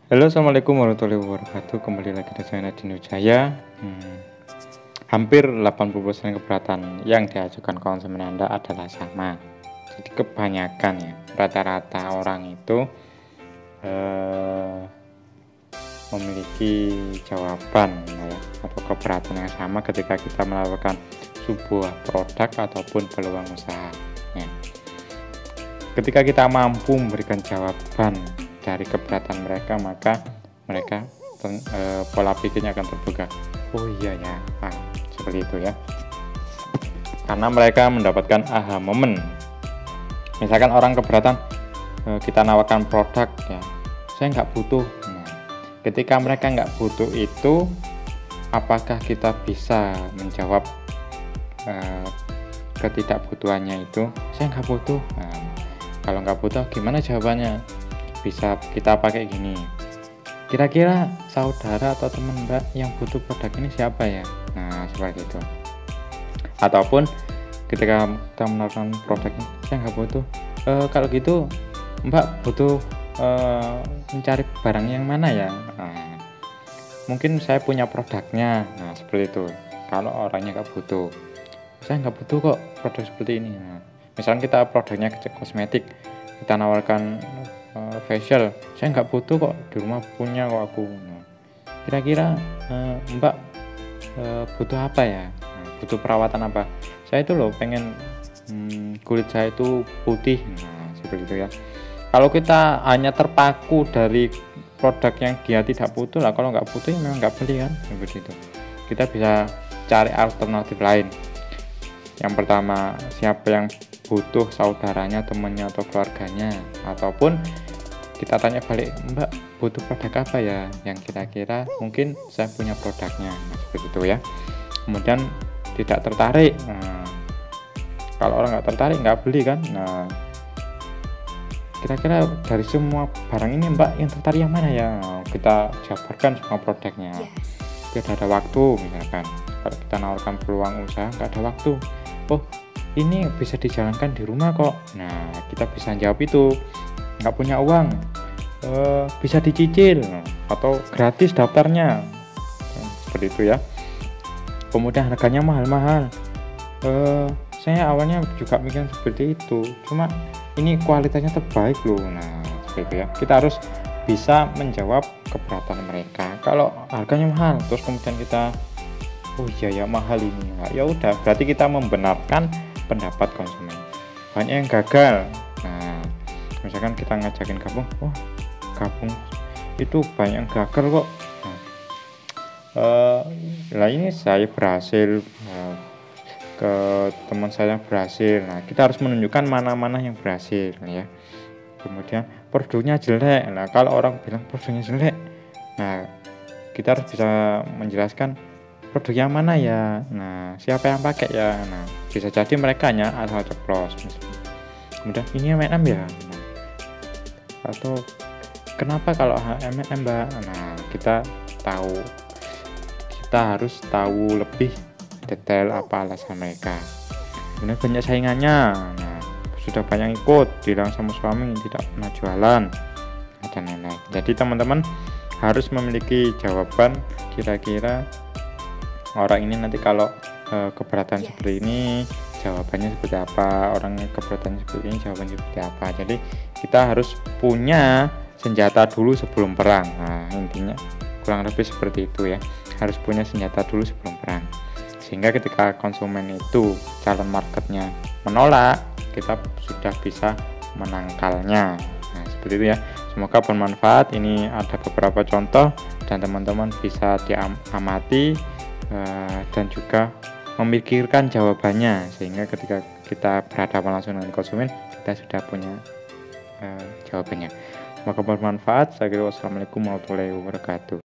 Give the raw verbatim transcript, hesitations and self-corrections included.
Halo, assalamualaikum warahmatullahi wabarakatuh. Kembali lagi dengan saya Nadine Wijaya. Hmm, hampir delapan puluh persen keberatan yang diajukan konsumen Anda adalah sama. Jadi kebanyakan ya, rata-rata orang itu eh, memiliki jawaban ya, atau keberatan yang sama ketika kita melakukan sebuah produk ataupun peluang usaha. Ya. Ketika kita mampu memberikan jawaban dari keberatan mereka, maka mereka e, pola pikirnya akan terbuka. Oh iya ya, ah, seperti itu ya. Karena mereka mendapatkan aha moment. Misalkan orang keberatan, e, kita nawarkan produk ya, saya nggak butuh. Nah, ketika mereka nggak butuh itu, apakah kita bisa menjawab e, ketidakbutuhannya itu? Saya nggak butuh. Nah, kalau nggak butuh, gimana jawabannya? Bisa kita pakai gini, kira-kira saudara atau teman mbak yang butuh produk ini siapa ya? Nah seperti itu. Ataupun ketika kita menawarkan produk ini, saya nggak butuh, e, kalau gitu mbak butuh e, mencari barang yang mana ya? Nah, mungkin saya punya produknya. Nah seperti itu. Kalau orangnya nggak butuh, saya nggak butuh kok produk seperti ini. Nah, misalnya kita produknya kosmetik, kita nawarkan uh, facial, saya nggak butuh kok, di rumah punya kok aku. Nah, kira-kira uh, mbak uh, butuh apa ya? Nah, butuh perawatan apa? Saya itu loh pengen hmm, kulit saya itu putih. Nah seperti itu ya. Kalau kita hanya terpaku dari produk yang dia tidak butuh lah, kalau nggak butuh ya memang nggak beli kan, begitu. Kita bisa cari alternatif lain. Yang pertama, siapa yang butuh, saudaranya, temannya, atau keluarganya. Ataupun kita tanya balik, mbak butuh produk apa ya yang kira-kira mungkin saya punya produknya. Nah, seperti itu ya. Kemudian tidak tertarik. Nah, kalau orang nggak tertarik nggak beli kan. Nah, kira-kira dari semua barang ini mbak yang tertarik yang mana ya? Nah, kita jabarkan semua produknya. Tidak ada waktu misalkan. Kalau kita nawarkan peluang usaha nggak ada waktu. Oh ini bisa dijalankan di rumah kok. Nah kita bisa jawab itu, nggak punya uang, e, bisa dicicil atau gratis daftarnya, seperti itu ya. Kemudian harganya mahal-mahal, e, saya awalnya juga mikir seperti itu, cuma ini kualitasnya terbaik loh. Nah seperti itu ya, kita harus bisa menjawab keberatan mereka. Kalau harganya mahal terus kemudian kita oh iya ya mahal ini, ya udah berarti kita membenarkan pendapat konsumen. Banyak yang gagal. Nah misalkan kita ngajakin gabung, wah gabung itu banyak yang gagal kok. Nah, uh, lah ini saya berhasil, uh, ke teman saya berhasil. Nah kita harus menunjukkan mana-mana yang berhasil ya. Kemudian produknya jelek. Nah kalau orang bilang produknya jelek, nah kita harus bisa menjelaskan produk yang mana ya, nah siapa yang pakai ya. Nah bisa jadi mereka hanya asal ceplos. Kemudian ini M and M ya, nah, atau kenapa kalau M and M mbak. Nah kita tahu, kita harus tahu lebih detail apa alasan mereka. Kemudian banyak saingannya, nah sudah banyak ikut, bilang sama suami tidak pernah jualan dan lain-lain. Jadi teman-teman harus memiliki jawaban kira-kira orang ini nanti kalau e, keberatan seperti ini jawabannya seperti apa, orang keberatan seperti ini jawabannya seperti apa. Jadi kita harus punya senjata dulu sebelum perang. Nah intinya kurang lebih seperti itu ya, harus punya senjata dulu sebelum perang, sehingga ketika konsumen itu calon marketnya menolak, kita sudah bisa menangkalnya. Nah seperti itu ya, semoga bermanfaat. Ini ada beberapa contoh dan teman-teman bisa diamati Uh, dan juga memikirkan jawabannya, sehingga ketika kita berhadapan langsung dengan konsumen kita sudah punya uh, jawabannya. Semoga bermanfaat. Saya kira wassalamualaikum warahmatullahi wabarakatuh.